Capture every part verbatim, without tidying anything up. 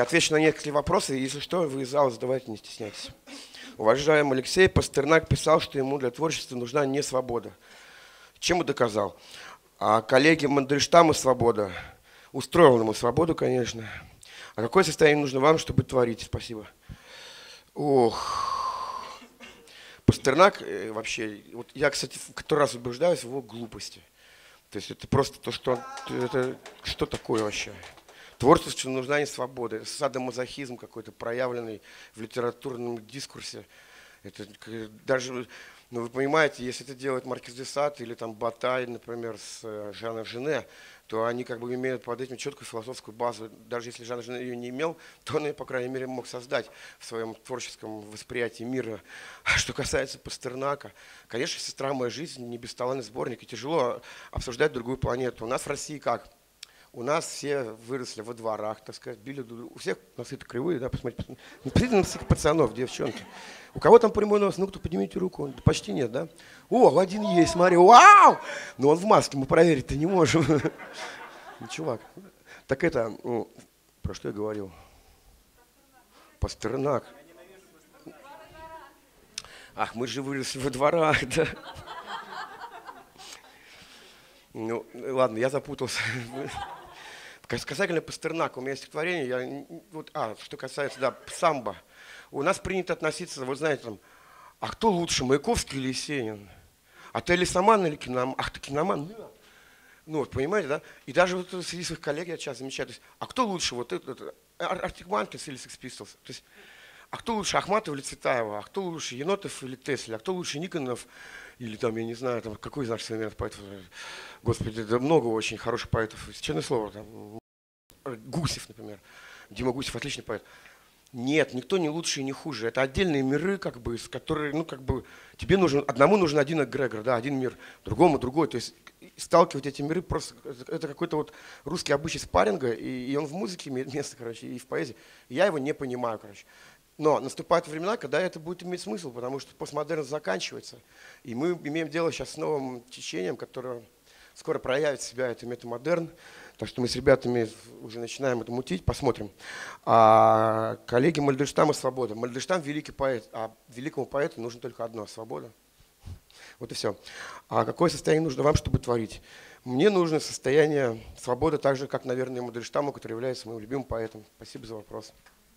отвечу на некоторые вопросы. Если что, вы из зала задавайте, не стесняйтесь. Уважаемый Алексей, Пастернак писал, что ему для творчества нужна не свобода. Чем и доказал. А коллеге Мандельштаму свобода. Устроил ему свободу, конечно. А какое состояние нужно вам, чтобы творить? Спасибо. Ох. Пастернак вообще... Вот я, кстати, в который раз убеждаюсь в его глупости. То есть это просто то, что... Это, что такое вообще? Творчеству нужна не свобода. Это садомазохизм какой-то, проявленный в литературном дискурсе. Это даже, ну вы понимаете, если это делает Маркиз де Сад или там Батай, например, с Жаном Жене, то они как бы имеют под этим четкую философскую базу. Даже если Жан Жене ее не имел, то он ее, по крайней мере, мог создать в своем творческом восприятии мира. А что касается Пастернака, конечно, «Сестра моя жизнь» не бесталанный сборник, и тяжело обсуждать другую планету. У нас в России как? У нас все выросли во дворах, так сказать, били, у всех носы-то кривые, да, посмотрите, посмотрите на всех пацанов, девчонки. У кого там прямой нос? Ну-ка, поднимите руку. Да почти нет, да? О, один есть, смотри, вау! Но он в маске, мы проверить-то не можем. Ну, чувак, так это, ну, про что я говорил? Пастернак. Ах, мы же выросли во дворах, да. Ну, ладно, я запутался. Касательно Пастернака, у меня есть стихотворение, я, вот, а, что касается, да, самбо. У нас принято относиться, вы знаете, там, а кто лучше, Маяковский или Есенин? А ты Лисоман или киноман? Ах, ты киноман? Ну, вот, понимаете, да? И даже вот среди своих коллег я сейчас замечаю, то есть, а кто лучше, вот это, Артик Манкис или Sex Pistols? То есть, а кто лучше, Ахматова или Цветаева? А кто лучше, Енотов или Теслер? А кто лучше, Никонов? Или там, я не знаю, там, какой из наших современных поэтов? Господи, да много очень хороших поэтов. Честное слово, там, Гусев, например. Дима Гусев отличный поэт. Нет, никто не лучше и не хуже. Это отдельные миры, как бы, с которые, ну, как бы, тебе нужен, одному нужен один эгрегор, да, один мир, другому другой. То есть сталкивать эти миры просто, это какой-то вот русский обычай спарринга, и, и он в музыке имеет место, короче, и в поэзии. И я его не понимаю, короче. Но наступают времена, когда это будет иметь смысл, потому что постмодерн заканчивается. И мы имеем дело сейчас с новым течением, которое скоро проявит себя, это метамодерн. Так что мы с ребятами уже начинаем это мутить, посмотрим. А коллеги Мандельштама «Свобода». Мандельштам – великий поэт, а великому поэту нужно только одно – свобода. Вот и все. А какое состояние нужно вам, чтобы творить? Мне нужно состояние свободы, так же, как, наверное, Мандельштаму, который является моим любимым поэтом. Спасибо за вопрос.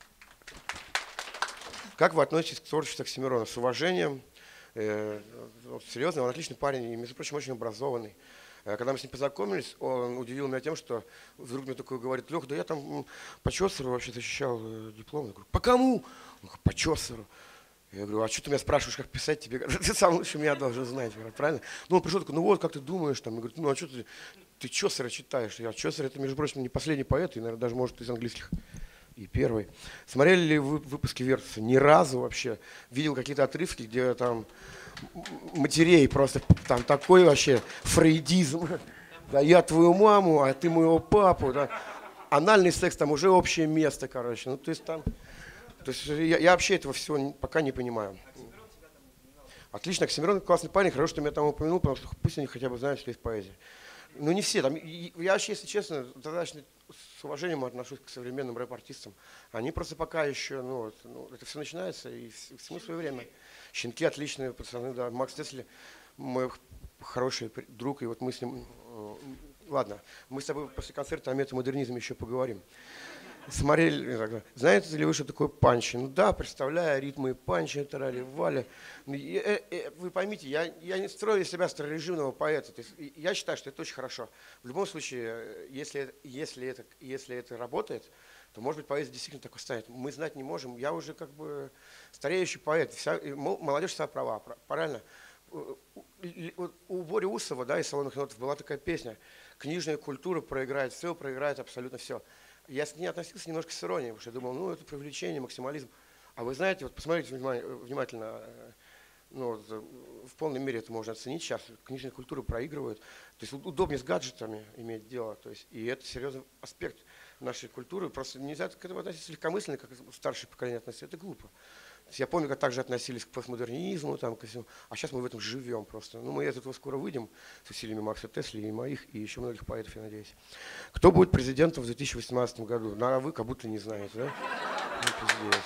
Как вы относитесь к творчеству Оксимирона? С уважением. Э, серьезно, он отличный парень и, между прочим, очень образованный. Когда мы с ним познакомились, он удивил меня тем, что вдруг мне такой говорит: Лех, да я там по Чосеру вообще защищал диплом. Я говорю: по кому? Он говорит: по Чосеру. Я говорю: а что ты меня спрашиваешь, как писать тебе? Ты сам лучше меня должен знать, правильно? Ну он пришел такой: ну вот, как ты думаешь? Там, я говорю: ну а что ты, ты Чосера читаешь? Я: Чосер — это, между прочим, не последний поэт, и, наверное, даже, может, из английских. И первый. Смотрели ли вы выпуски Вертуса? Ни разу вообще. Видел какие-то отрывки, где там матерей просто, там такой вообще фрейдизм. Да я твою маму, а ты моего папу. Да. Анальный секс, там уже общее место, короче. Ну, то есть там, то есть я, я вообще этого всего пока не понимаю. Отлично, Оксимирон классный парень, хорошо, что меня там упомянул, потому что пусть они хотя бы знают, что есть поэзия. Ну не все, там, я вообще, если честно, достаточно с уважением отношусь к современным рэп-артистам. Они просто пока еще, ну, вот, ну это все начинается, и всему свое время. Щенки отличные пацаны, да. Макс Тесли мой хороший друг, и вот мы с ним, ладно, мы с тобой после концерта о метамодернизме еще поговорим. Смотрели, знаете ли вы, что такое панчи? Ну да, представляю ритмы панчи, тарали, вали. Вы поймите, я, я не строю из себя старорежимного поэта. То есть я считаю, что это очень хорошо. В любом случае, если, если, это, если это работает, то, может быть, поэзия действительно такой станет. Мы знать не можем. Я уже как бы стареющий поэт. Вся, молодежь вся права, правильно? У Бори Усова, да, из «Салонных нотов» была такая песня: «Книжная культура проиграет все, проиграет абсолютно все». Я к ней относился немножко с иронией, потому что я думал, ну, это привлечение, максимализм. А вы знаете, вот посмотрите внимательно, ну, вот, в полной мере это можно оценить сейчас. Книжная культура проигрывает. То есть удобнее с гаджетами иметь дело. То есть, и это серьезный аспект нашей культуры. Просто нельзя к этому относиться легкомысленно, как старшее поколение относится. Это глупо. Я помню, как также относились к постмодернизму, там, ко всему. А сейчас мы в этом живем просто. Ну, мы из этого скоро выйдем с усилиями Маркса Тесли и моих, и еще многих поэтов, я надеюсь. Кто будет президентом в две тысячи восемнадцатом году? Ну, а вы как будто не знаете, да? Ну, пиздец.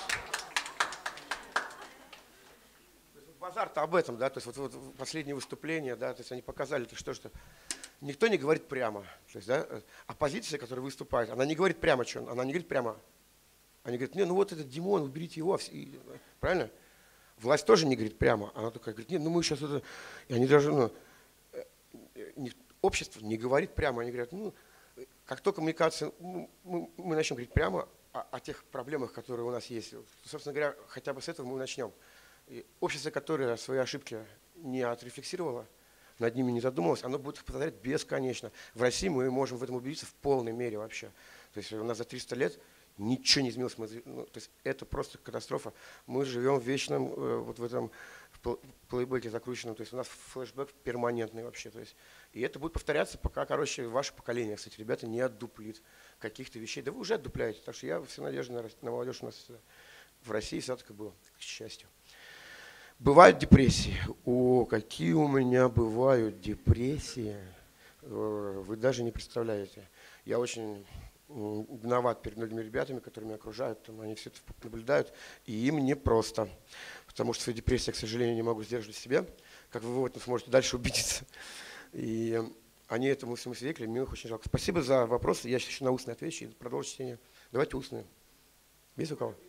Базар-то об этом, да, то есть вот, вот последние выступления, да, то есть они показали, то, что, что никто не говорит прямо. То есть, да, оппозиция, которая выступает, она не говорит прямо, что, она не говорит прямо. Они говорят, не, ну вот этот Димон, уберите его, правильно? Власть тоже не говорит прямо, она такая говорит, нет, ну мы сейчас это, и они даже, ну, не, общество не говорит прямо, они говорят, ну, как только коммуникация, мы, мы, мы начнем говорить прямо о, о тех проблемах, которые у нас есть, собственно говоря, хотя бы с этого мы начнем. И общество, которое свои ошибки не отрефлексировало, над ними не задумывалось, оно будет их повторять бесконечно. В России мы можем в этом убедиться в полной мере вообще. То есть у нас за триста лет ничего не изменилось. Мы, ну, то есть это просто катастрофа. Мы живем в вечном, э, вот в этом в плейбеке закрученном. То есть у нас флешбэк перманентный вообще. То есть, и это будет повторяться, пока, короче, ваше поколение, кстати, ребята, не отдуплит каких-то вещей. Да вы уже отдупляете. Так что я все надежды на, на молодежь у нас в России все-таки было, к счастью. Бывают депрессии. О, какие у меня бывают депрессии. Вы даже не представляете. Я очень виноват перед многими ребятами, которые меня окружают, там, они все это наблюдают, и им непросто. Потому что свои депрессии я, к сожалению, не могу сдерживать в себе, как вы в этом сможете дальше убедиться. И они этому всему свидетели, мне их очень жалко. Спасибо за вопросы, я сейчас еще на устные отвечу и продолжу чтение. Давайте устные. Есть у кого?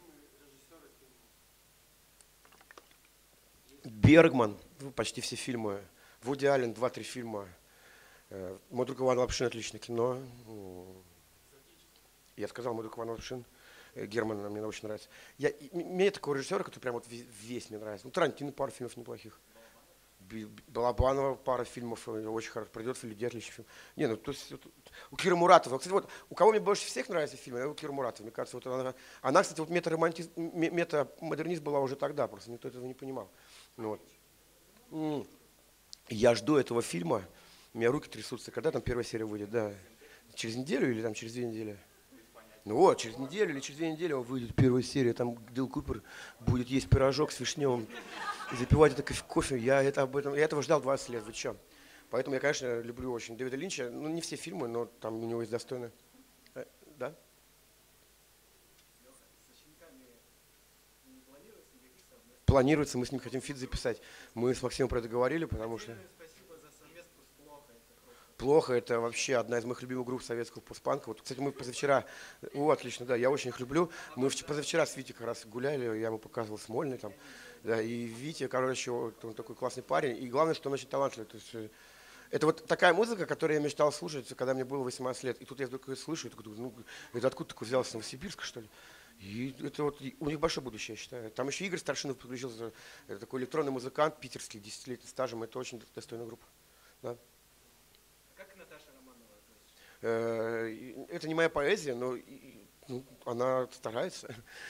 Бергман, почти все фильмы. Вуди Аллен, два-три фильма. Мой друг Иван Лапшин, отличное кино. Я сказал, мой друг Иван Лапшин. Герман мне очень нравится. Я, мне такого режиссера, который прям вот весь мне нравится. Ну, Тарантино, пару фильмов неплохих. Балабанова, пара фильмов очень хороших. «Придет в люди», отличный фильм. Не, ну, то есть, вот, у Киры Муратова. Кстати, вот, у кого мне больше всех нравится фильм, это у Киры Муратова. Мне кажется, вот она, она, кстати, вот мета-романтизм, мета-модернист была уже тогда, просто никто этого не понимал. Ну, вот. Я жду этого фильма, у меня руки трясутся. Когда там первая серия выйдет? Да. Через неделю или там через две недели? Ну вот, через неделю или через две недели выйдет первая серия, там Дил Купер будет есть пирожок с вишневым, запивать это кофе. Я, это об этом, я этого ждал двадцать лет, вы че? Поэтому я, конечно, люблю очень Дэвида Линча. Ну, не все фильмы, но там у него есть достойные. Да? Планируется, мы с ним хотим фит записать. Мы с Максимом про это говорили, потому что... Плохо, это вообще одна из моих любимых групп советского постпанка. Вот, кстати, мы позавчера, о, отлично, да, я очень их люблю. Мы позавчера с Витей как раз гуляли, я ему показывал Смольный там, да, и Витя, короче, он такой классный парень, и главное, что он очень талантливый. То есть, это вот такая музыка, которую я мечтал слушать, когда мне было восемнадцать лет, и тут я вдруг ее слышу, и такой, ну, это откуда такой взялся, с Новосибирска, что ли? И это вот, у них большое будущее, я считаю. Там еще Игорь Старшинов подключился, это такой электронный музыкант, питерский, десятилетний стажем, это очень достойная группа. Да. Это не моя поэзия, но ну, она старается.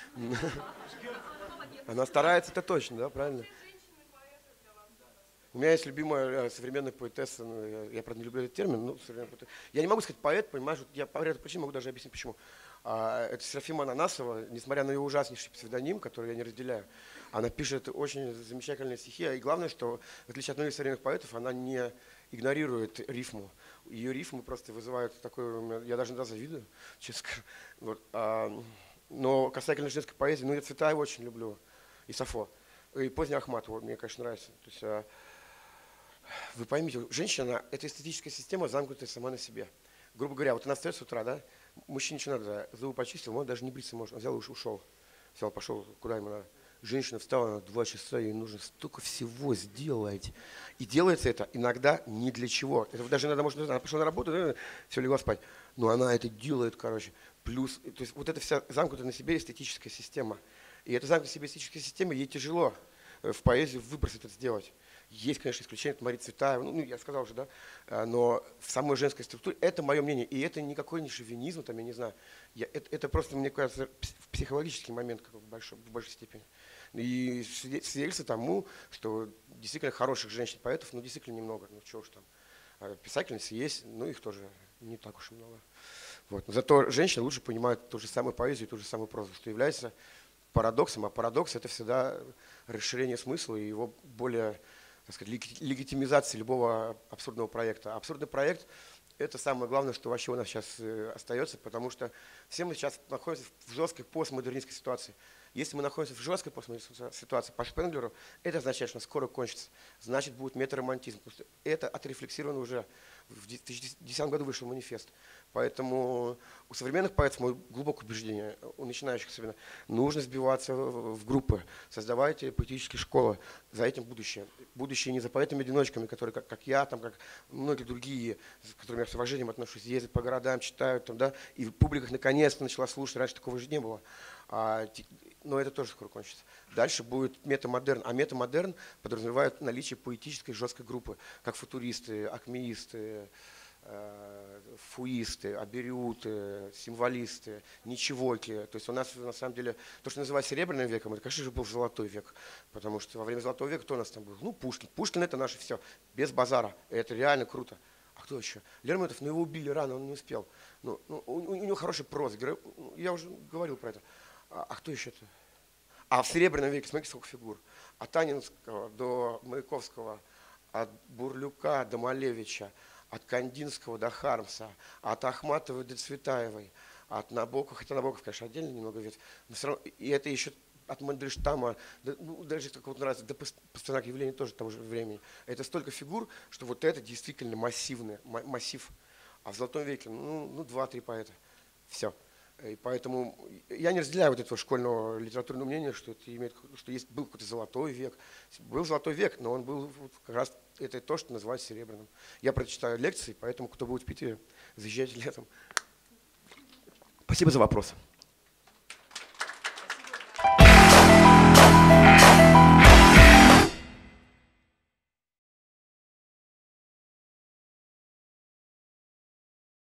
Она старается, это точно, да, правильно? У меня есть любимая современная поэтесса, ну, я, я, правда, не люблю этот термин, но я не могу сказать поэт, понимаешь, я по ряду причин могу даже объяснить, почему. А, это Серафима Ананасова, несмотря на ее ужаснейший псевдоним, который я не разделяю, она пишет очень замечательные стихи, и главное, что, в отличие от многих современных поэтов, она не игнорирует рифму. Ее рифмы просто вызывают такое, я даже иногда завидую, честно скажу. Вот, а, но касательно женской поэзии, ну я Цветаева очень люблю, и Сафо, и поздняя Ахматова, мне, конечно, нравится. То есть, а, вы поймите, женщина – это эстетическая система, замкнутая сама на себе. Грубо говоря, вот она встает с утра, да, мужчине ничего надо, зубы почистил, он даже не бриться может, он взял и ушел. Взял, пошел, куда ему надо. Женщина встала на два часа, ей нужно столько всего сделать. И делается это иногда ни для чего. Это даже иногда может, она пошла на работу, да, все, легла спать. Но она это делает, короче. Плюс, то есть вот эта вся замкнутая на себе эстетическая система. И эта замкнутая на себе эстетическая система, ей тяжело в поэзии выбросить это сделать. Есть, конечно, исключение, это Мария Цветаева, ну, я сказал уже, да, но в самой женской структуре, это мое мнение, и это никакой не шовинизм, там, я не знаю, я, это, это просто, мне кажется, психологический момент как в, большой, в большей степени. И свидетельство тому, что действительно хороших женщин-поэтов, ну, действительно немного, ну, чего уж там, а писательниц есть, но их тоже не так уж и много. Вот. Но зато женщины лучше понимают ту же самую поэзию, ту же самую прозу, что является парадоксом, а парадокс – это всегда расширение смысла и его более, так сказать, легитимизация любого абсурдного проекта. Абсурдный проект – это самое главное, что вообще у нас сейчас остается, потому что все мы сейчас находимся в жесткой постмодернистской ситуации. Если мы находимся в жесткой постмодернистской ситуации, по Шпенглеру, это означает, что скоро кончится. Значит, будет метаромантизм. Это отрефлексировано уже. В две тысячи десятом году вышел манифест. Поэтому у современных поэтов, мое глубокое убеждение, у начинающих особенно, нужно сбиваться в группы, создавайте поэтические школы, за этим будущее. Будущее не за поэтами-одиночками, которые, как, как я, там, как многие другие, с которыми я с уважением отношусь, ездят по городам, читают, там, да, и публика их наконец-то начала слушать, раньше такого же не было. А, но это тоже скоро кончится. Дальше будет метамодерн, а метамодерн подразумевает наличие поэтической жесткой группы, как футуристы, акмеисты, фуисты, абериуты, символисты, ничегоки. То есть у нас на самом деле то, что называют серебряным веком, это, конечно же, был золотой век. Потому что во время золотого века кто у нас там был? Ну, Пушкин. Пушкин – это наше все, без базара. И это реально круто. А кто еще? Лермонтов, но его убили рано, он не успел. Ну, ну, у, у него хороший проза. Я уже говорил про это. А, а кто еще-то? А в серебряном веке, смотрите, сколько фигур. От Анинского до Маяковского, от Бурлюка до Малевича, от Кандинского до Хармса, от Ахматовой до Цветаевой, от Набокова, хотя Набоков, конечно, отдельно немного вид, но все равно, и это еще от Мандельштама, до, ну, даже как вот нравится, до Пастернака явления тоже того же времени. Это столько фигур, что вот это действительно массивный массив. А в Золотом веке, ну, ну два-три поэта. Все. И поэтому я не разделяю вот этого школьного литературного мнения, что это имеет, что есть был какой-то золотой век. Был золотой век, но он был вот как раз это то, что называется серебряным. Я прочитаю лекции, поэтому кто будет в Питере, заезжайте летом. Спасибо за вопрос.